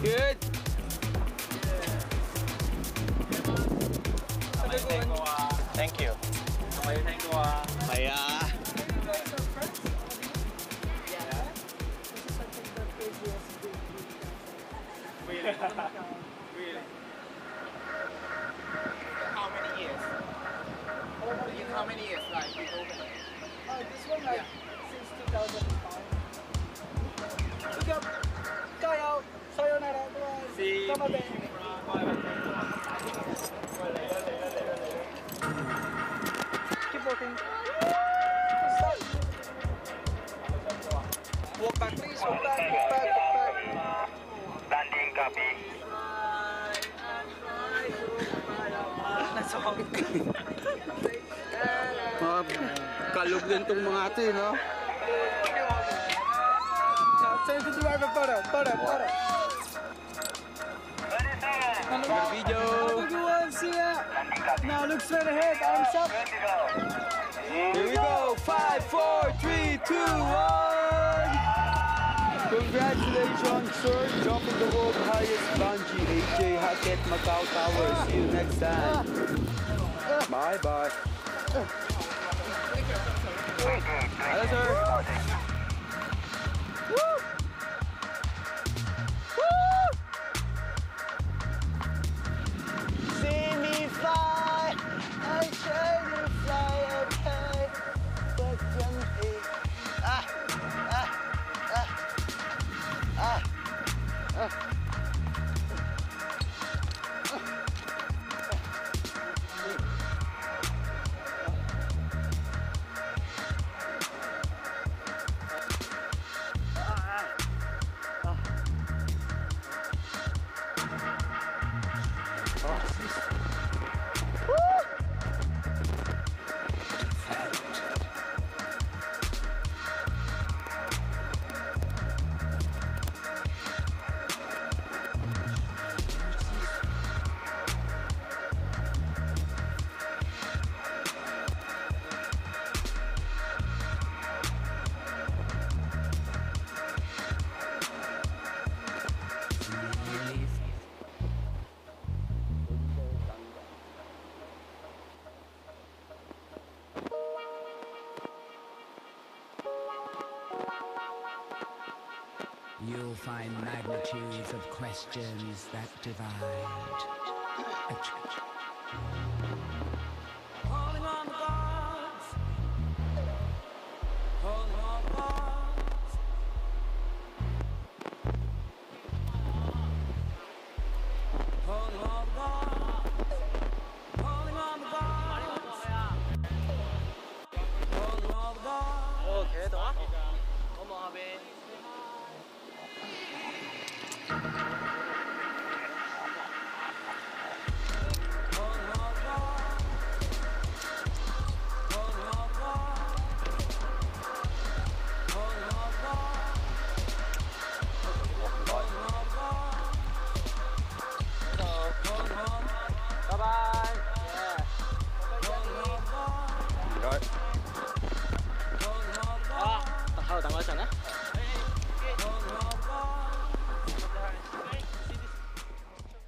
Good. Thank you. Kaya. Really? Really? How many years? How many years like you open it? This one like since 2005. Look up. Kaya. Sayonara. See. Keep working. Walk back, please. Walk back. Walk back. Walk back. Landing copy. That's all. Kalog din tong mga ito, no? Send to the driver. Photo. Your video. Everyone, see ya. Now look straight ahead. Arms up. Here we go. 5, 4, 3, 2, 1. Congratulations, sir. Jumping the world's highest bungee. AJ Hackett, Macau Tower. See you next time. Bye-bye. Hello, sir. Woo! Woo! See me fly. I try to fly up high, but gently. You'll find magnitudes of questions that divide.